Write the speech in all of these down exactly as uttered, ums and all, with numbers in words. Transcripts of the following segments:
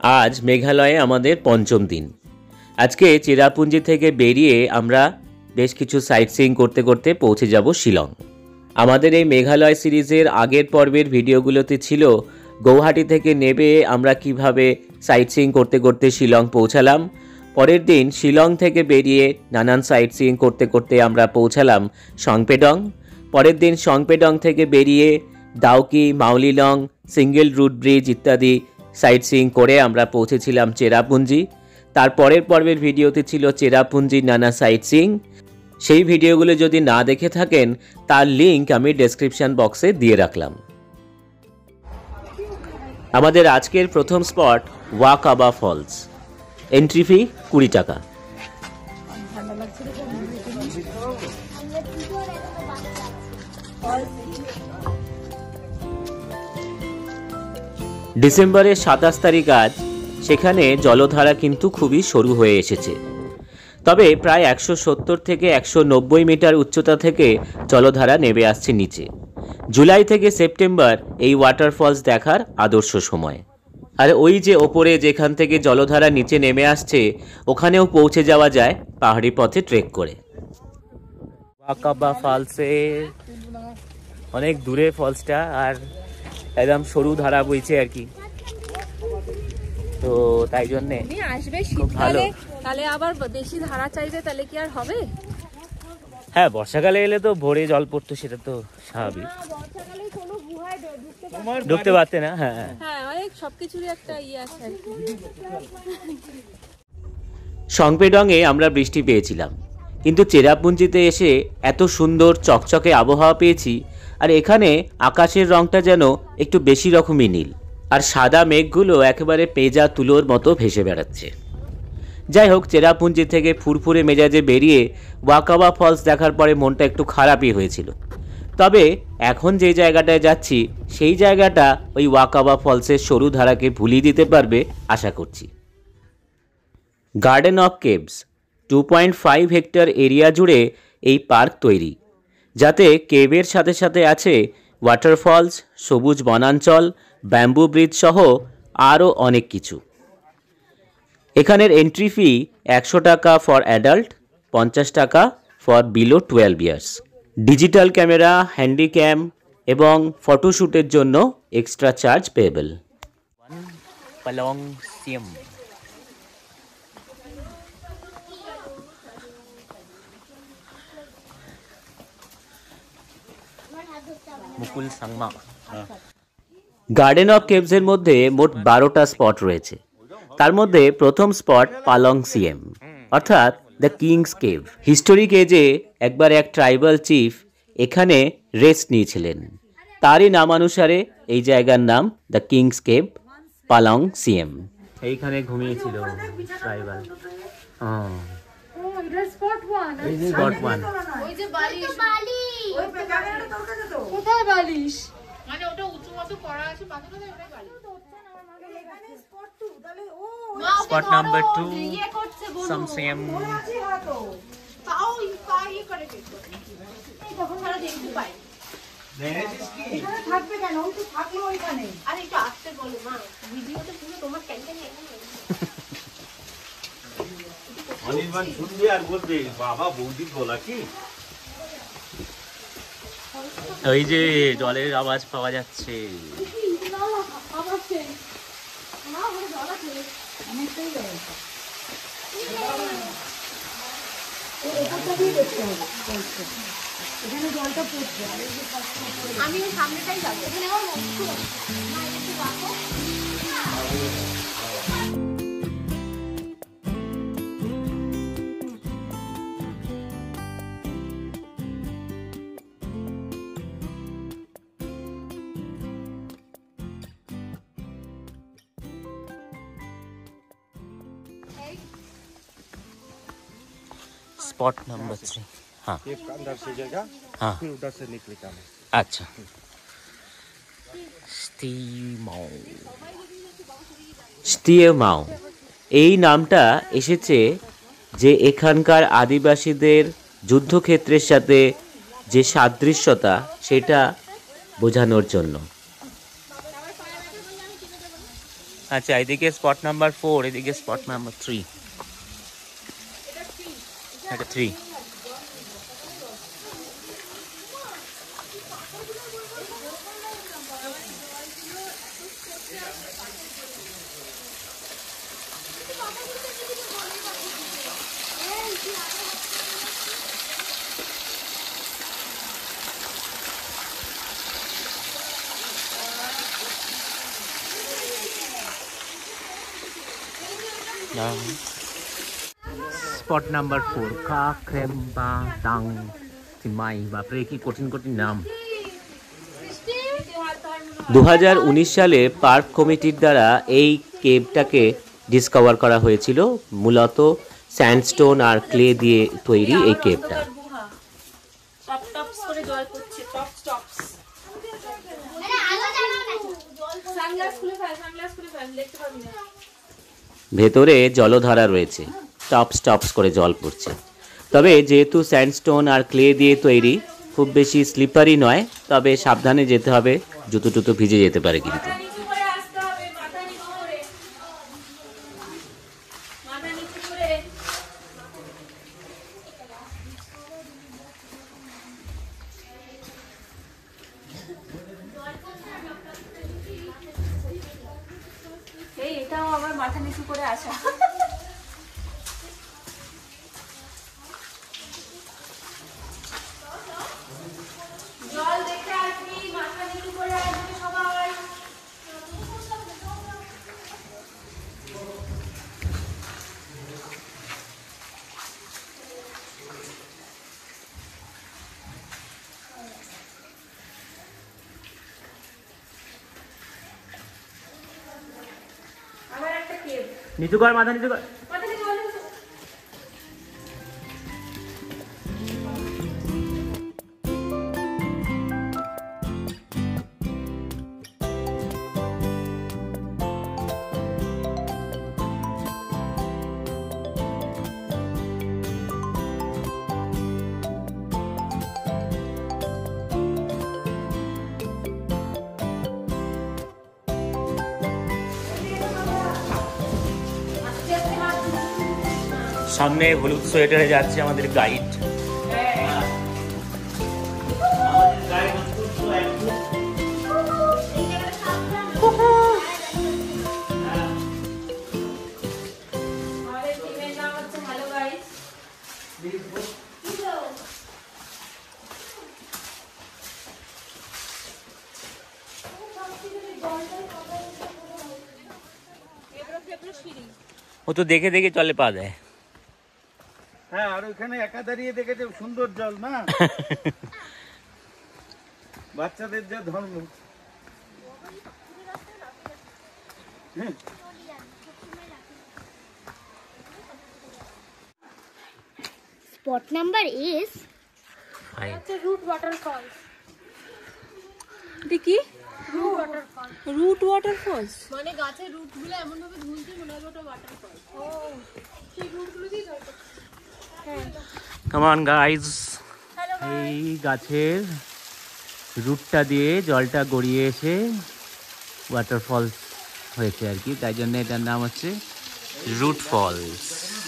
आज मेघालये आमादेर पंचम दिन। आज के चेरापुंजी थेके बेरिये आमरा बेश किछु साइट सीइंग करते करते पौঁছে যাব शिलंग। आमादेर এই मेघालय सिरिजेर आगेर पर्वेर भिडियोगुलोते छिलो गौहाटी थेके नेमे आमरा किभाबे साइट सीइंग करते करते शिलंग पौঁছালাম। परेर दिन शिलंग थेके बेरिये नानान साइट सीइंग करते करते आमरा पौঁছালাম সংপেডং। परेर दिन সংপেডং थेके बेरिये दाउकी, माउलिलং, सिंगल रूट ब्रिज इत्यादि साइट सीइंग करे आमरा पौঁছেছিলাম चेरापुंजी। तार परेर पर्वेर भिडियोते छिलो चेरापुंजी नाना साइट सीइंग। সেই ভিডিওগুলো যদি না দেখে থাকেন তার লিংক আমি ডেসক্রিপশন বক্সে দিয়ে রাখলাম। আমাদের আজকের প্রথম spot Wakaba falls. Entry fee কুড়ি টাকা। ডিসেম্বরের সাতাশ তারিখ আজ সেখানে জলধারা কিন্তু খুবই সরু হয়ে এসেছে। তবে প্রায় একশো সত্তর থেকে একশো নব্বই মিটার উচ্চতা থেকে জলধারা নেমে আসছে নিচে। জুলাই থেকে সেপ্টেম্বর এই ওয়াটারফলস দেখার আদর্শ সময়। আর ওই যে ওপরে যেখান থেকে জলধারা নিচে নেমে আসছে ওখানেও পৌঁছে যাওয়া যায় পাহাড়ি পথে ট্রেক করে। ওয়াকাবা ফলসে অনেক দূরে ফলসটা, আর একদম সরু ধারা বইছে আর কি, তো তাই জন্য আসবে শীতকালে, তাহলে আবার বেশি ধারা চাইবে, তাহলে কি আর হবে? হ্যাঁ, বর্ষাকালে এলে তো ভোরে জল পড়তো, সেটা তো স্বাভাবিক। ঢুকতে পারতে না। হ্যাঁ হ্যাঁ, অনেক সবকিছুরই একটা ইয়ে আছে আর কি। সংপেডংয়ে আমরা বৃষ্টি পেয়েছিলাম, কিন্তু চেরাপুঞ্জিতে এসে এত সুন্দর চকচকে আবহাওয়া পেয়েছি। আর এখানে আকাশের রংটা যেন একটু বেশি রকমই নীল, আর সাদা মেঘগুলো একেবারে পেঁজা তুলোর মতো ভেসে বেড়াচ্ছে। যাই হোক, চেরাপুঞ্জি থেকে ফুরফুরে মেজাজে বেরিয়ে ওয়াকাবা ফলস দেখার পরে মনটা একটু খারাপই হয়েছিল। তবে এখন যে জায়গাটায় যাচ্ছি সেই জায়গাটা ওই ওয়াকাবা ফলসের সরু ধারাকে ভুলিয়ে দিতে পারবে আশা করছি। Garden of caves two point five hectare area জুড়ে এই পার্ক তৈরি, যাতে কেভের সাথে সাথে আছে ওয়াটারফলস, সবুজ বনাঞ্চল, ব্যাম্বু ব্রিজ সহ আরও অনেক কিছু। এখানের এন্ট্রি ফি একশো টাকা ফর অ্যাডাল্ট, পঞ্চাশ টাকা for below twelve years. Digital camera, handycam এবং ফটোশ্যুটের জন্য এক্সট্রা চার্জ পেয়েবল। পালং সিয়াম মুকুল সাংমা। গার্ডেন অফ কেভসের মধ্যে মোট বারোটা স্পট রয়েছে। তার মধ্যে প্রথম স্পট পালং সিএম, অর্থাৎ দ্য কিংস কেভ। হিস্টোরিক এজে একবার এক ট্রাইবাল চিফ এখানে রেস্ট নিয়েছিলেন, তারই নামানুসারে এই জায়গার নাম দ্য কিংস কেভ, পালং সিএম। এইখানে ঘুমিয়েছিল ট্রাইবাল। Spot one. মানে ওটা উঁচু মতো করা আছে পাথরে, ওটাই বালি। স্পট নাম্বার টু সামসেম। তাও ইয়ে করে দেখো, এই তখন তারা দেখতে পায় এখানে থাকবে কেন? ওই তো থাকলো ওইখানে। আরে একটু আসতে বলো মা, ভিডিওতে পুরো তোমার ক্যান্টানি এখন অনির্বাণ শুনবে আর বলবে বাবা বৌদি বলা কি। ওই যে জলের আওয়াজ পাওয়া যাচ্ছে। আমি ওই সামনেটাই যাবো। Spot number three. हाँ, अंदर से जगह, हाँ, फिर उधर से निकलेगा। अच्छा, স্টিমাও। স্টিমাও এই নামটা এসেছে যে এখানকার আদিবাসীদের যুদ্ধক্ষেত্রের সাথে যে সাদৃশ্যতা সেটা বোঝানোর জন্য। আচ্ছা, এদিকে স্পট নাম্বার ফোর, এদিকে স্পট নাম্বার থ্রি। এটা থ্রি। স্পট নাম্বার ফোর, কাক্রেম্বাদাং চিমাই। বাপরে কি কঠিন কঠিন নাম। দু হাজার উনিশ সালে পার্ক কমিটির দ্বারা এই কেভটাকে ডিসকভার করা হয়েছিল। মূলত স্যান্ডস্টোন আর ক্লে দিয়ে তৈরি এই কেভটা। ভেতরে জলধারা রয়েছে, টপস টপস করে জল পড়ছে। তবে যেহেতু স্যান্ডস্টোন আর ক্লে দিয়ে তৈরি, খুব বেশি স্লিপারি নয়, তবে সাবধানে যেতে হবে, জুতো টুতো ভিজে যেতে পারে কিন্তু। এটাও আবার মাথা নিচু করে আসা। জল দেখে আসবি, মাথা নিচু করে আসবি সবাই। নিচু কর, মাথা নিচু কর। সামনে হলুদ সোয়েটারে যাচ্ছে আমাদের গাইড। ও তো দেখে দেখে চলে পা দেয়। হ্যাঁ, আর ওইখানে একা দাঁড়িয়ে দেখেছে সুন্দর জল না, বাচ্চাদের যা ধর্ম। Spot number is root waterfall. এটা কি? Root waterfall. রুট ওয়াটারফলস মানে গাছের রুটগুলো এমন ভাবে ঝুলছে মনে হয় ওটা ওয়াটারফল। ও, সেই রুটগুলো দিয়ে জল পড়ছে। হ্যাঁ, কাম অন গাইজ, এই গাছের রুটটা দিয়ে জলটা গড়িয়ে এসে ওয়াটারফলস হয়েছে আর কি, তাই জন্য এটার নাম হচ্ছে রুট ফলস।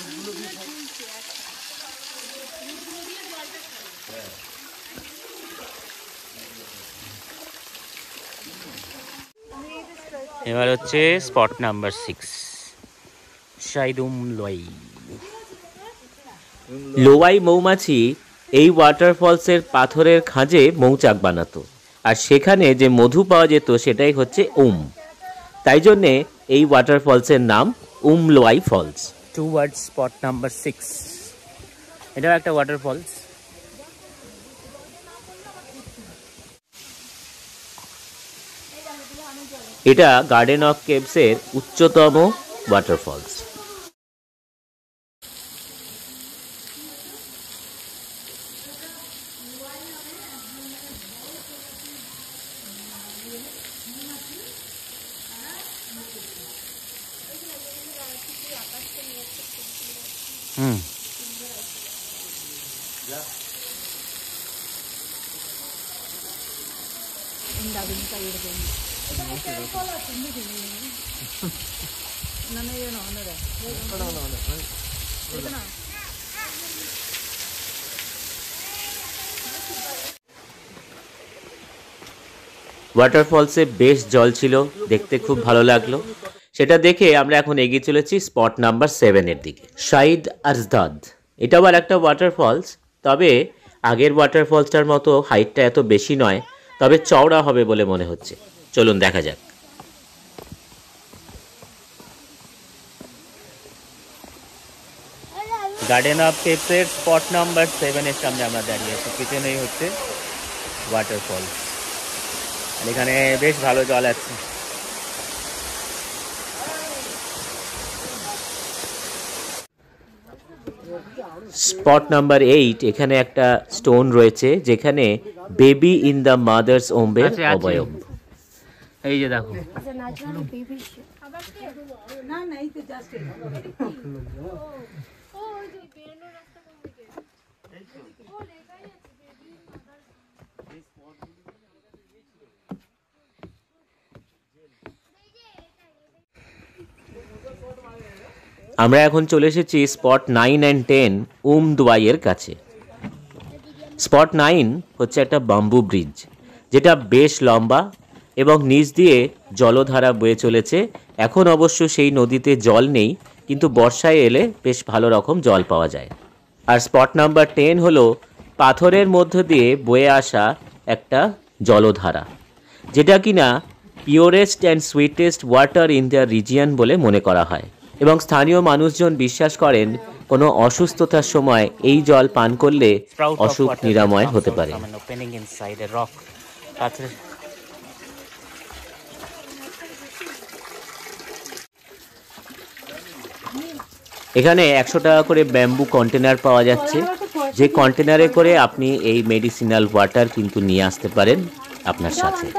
এবার হচ্ছে স্পট নাম্বার সিক্স, সাইদুম লোয়াই। লোয়াই মৌমাছি এই ওয়াটারফলসের পাথরের খাঁজে মৌচাক বানাতো, আর সেখানে যে মধু পাওয়া যেত সেটাই হচ্ছে উম। তাই জন্যে এই ওয়াটারফলসের নাম উম লোয়াই ফলস। টু ওয়ার্ড স্পট নাম্বার সিক্স, এটাও একটা ওয়াটারফলস। এটা গার্ডেন অফ কেভসের উচ্চতম ওয়াটারফলস। হুম, ওয়াটারফলসে বেশ জল ছিল, দেখতে খুব ভালো লাগলো। সেটা দেখে আমরা এখন এগিয়ে চলেছি স্পট নাম্বার সেভেনের দিকে, শাইদ আজদাদ। এটা আবার একটা ওয়াটারফলস, তবে আগের ওয়াটারফলসটার মতো হাইটটা এত বেশি নয়, তবে চওড়া হবে বলে মনে হচ্ছে। চলুন দেখা যাক। গার্ডেন অফ কেপসের স্পট নাম্বার সেভেনের সামনে আমরা দাঁড়িয়ে আছি। পিছনেই হচ্ছে ওয়াটারফল, আর এখানে বেশ ভালো জল আছে। স্পট নাম্বার এইট, এখানে একটা স্টোন রয়েছে যেখানে বেবি ইন দ্য মাদার্স ওম্বের অবয়ব। এই যে দেখো, আমরা এখন চলে এসেছি spot nine and ten um দুয়াইয়ের কাছে। স্পট নাইন হচ্ছে একটা বাম্বু ব্রিজ, যেটা বেশ লম্বা এবং নিচ দিয়ে জলধারা বয়ে চলেছে। এখন অবশ্য সেই নদীতে জল নেই, কিন্তু বর্ষায় এলে বেশ ভালো রকম জল পাওয়া যায়। আর স্পট নাম্বার টেন হলো পাথরের মধ্য দিয়ে বয়ে আসা একটা জলধারা, যেটা কিনা purest and sweetest water in the region বলে মনে করা হয়। এবং স্থানীয় মানুষজন বিশ্বাস করেন কোনো অসুস্থতার সময় এই জল পান করলে অসুখ নিরাময় হতে পারে। এখানে একশো টাকা করে ব্যাম্বু কন্টেনার পাওয়া যাচ্ছে, যে কন্টেনারে করে আপনি এই মেডিসিনাল ওয়াটার কিন্তু নিয়ে আসতে পারেন আপনার সাথে।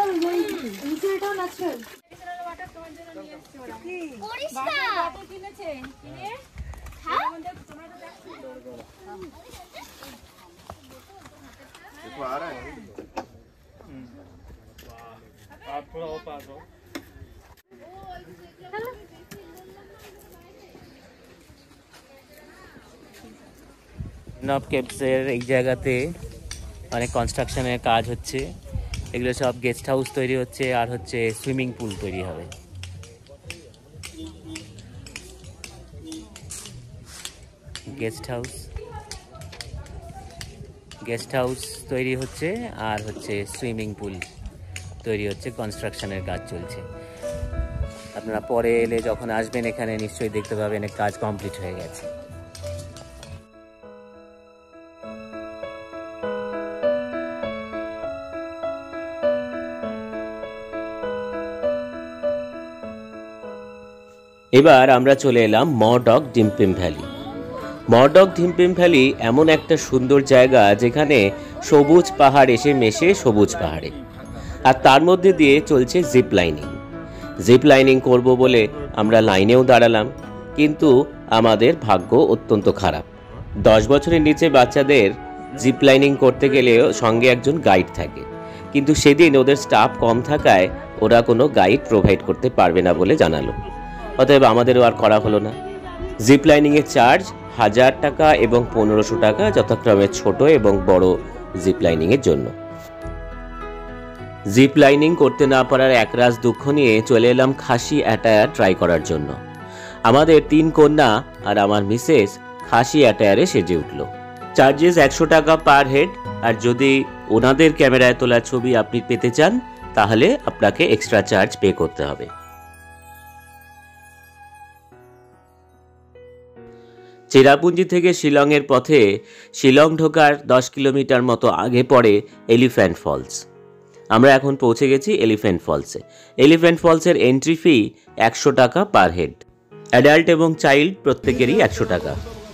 নব কেপসের এই জায়গাতে অনেক কনস্ট্রাকশনের কাজ হচ্ছে। এগুলো সব গেস্ট হাউস তৈরি হচ্ছে, আর হচ্ছে সুইমিং পুল তৈরি হবে। গেস্ট হাউস গেস্ট হাউস তৈরি হচ্ছে, আর হচ্ছে সুইমিং পুল তৈরি হচ্ছে। কনস্ট্রাকশনের কাজ চলছে। আপনারা পরে এলে যখন আসবেন এখানে নিশ্চয়ই দেখতে পাবেন কাজ কমপ্লিট হয়ে গেছে। এবার আমরা চলে এলাম মডক ডিম্পিম ভ্যালি। মডক ডিম্পিম ভ্যালি এমন একটা সুন্দর জায়গা যেখানে সবুজ পাহাড় এসে মেশে সবুজ পাহাড়ে, আর তার মধ্যে দিয়ে চলছে জিপ লাইনিং। জিপ লাইনিং করবো বলে আমরা লাইনেও দাঁড়ালাম, কিন্তু আমাদের ভাগ্য অত্যন্ত খারাপ। দশ বছরের নিচে বাচ্চাদের জিপ লাইনিং করতে গেলেও সঙ্গে একজন গাইড থাকে, কিন্তু সেদিন ওদের স্টাফ কম থাকায় ওরা কোনো গাইড প্রোভাইড করতে পারবে না বলে জানালো। অতএব আমাদেরও আর করা হলো না। জিপ লাইনিংয়ের চার্জ হাজার টাকা এবং পনেরোশো টাকা যথাক্রমে ছোট এবং বড় জিপ লাইনিংয়ের জন্য। জিপ লাইনিং করতে না পারার একরাশ দুঃখ নিয়ে চলে এলাম খাসি অ্যাটায়ার ট্রাই করার জন্য। আমাদের তিন কন্যা আর আমার মিসেস খাসি অ্যাটায়ারে সেজে উঠল। চার্জেস একশো টাকা পার হেড, আর যদি ওনাদের ক্যামেরায় তোলা ছবি আপনি পেতে চান তাহলে আপনাকে এক্সট্রা চার্জ পে করতে হবে। চেরাপুঞ্জি থেকে শিলংয়ের পথে শিলং ঢোকার দশ কিলোমিটার মতো আগে পড়ে এলিফ্যান্ট ফলস। আমরা এখন পৌঁছে গেছি এলিফ্যান্ট ফলসে। এলিফ্যান্ট ফলসের এন্ট্রি ফি একশো টাকা পার হেড, অ্যাডাল্ট এবং চাইল্ড প্রত্যেকেরই একশো টাকা।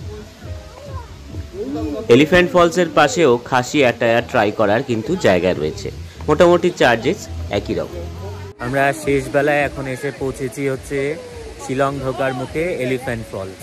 এলিফ্যান্ট ফলসের পাশেও খাসি অ্যাটায়ার ট্রাই করার কিন্তু জায়গা রয়েছে। মোটামুটি চার্জেস একই রকম। আমরা শেষ বেলায় এখন এসে পৌঁছেছি হচ্ছে শিলং ঢোকার মুখে এলিফ্যান্ট ফলস।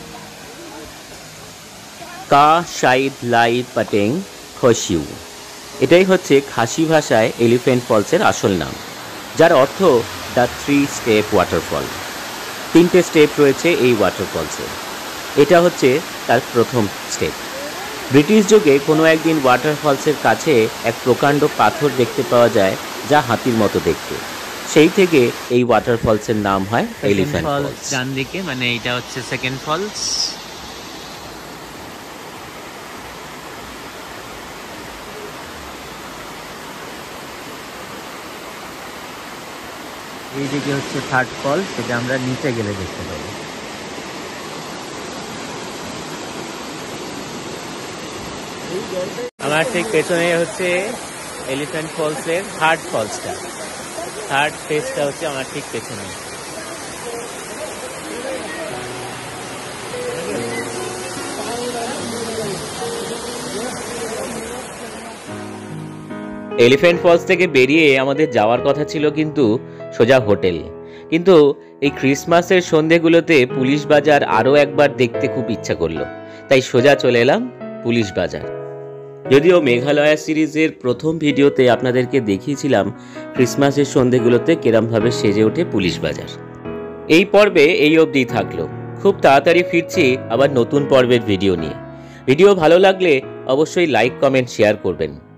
কা শাইদ লাই পাটেং খসিউ, এটাই হচ্ছে খাসি ভাষায় এলিফ্যান্ট ফলসের আসল নাম, যার অর্থ দ্য থ্রি স্টেপ ওয়াটারফল। তিনটে স্টেপ রয়েছে এই ওয়াটারফলসে, এটা হচ্ছে তার প্রথম স্টেপ। ব্রিটিশ যুগে কোনো একদিন ওয়াটারফলসের কাছে এক প্রকাণ্ড পাথর দেখতে পাওয়া যায় যা হাতির মতো দেখতে, সেই থেকে এই ওয়াটারফলসের নাম হয় এলিফ্যান্ট ফলস। ডান দিকে মানে এটা হচ্ছে সেকেন্ড ফলস। এইদিকে হচ্ছে থার্ড ফলস, যেটা আমরা নিচে গেলে দেখতে পাবো। আমার ঠিক পেছনে হচ্ছে এলিফ্যান্ট ফলসের থার্ড ফলসটা, থার্ড ফেজটা হচ্ছে আমার ঠিক পেছনে। এলিফ্যান্ট ফলস থেকে বেরিয়ে আমাদের যাওয়ার কথা ছিল কিন্তু সোজা হোটেল, কিন্তু এই ক্রিসমাসের সন্ধেগুলোতে পুলিশ বাজার আরও একবার দেখতে খুব ইচ্ছা করলো, তাই সোজা চলে এলাম পুলিশ বাজার। যদিও মেঘালয়া সিরিজের প্রথম ভিডিওতে আপনাদেরকে দেখিয়েছিলাম ক্রিসমাসের সন্ধেগুলোতে কেরমভাবে সেজে ওঠে পুলিশ বাজার। এই পর্বে এই অবধি থাকলো, খুব তাড়াতাড়ি ফিরছি আবার নতুন পর্বের ভিডিও নিয়ে। ভিডিও ভালো লাগলে অবশ্যই লাইক, কমেন্ট, শেয়ার করবেন।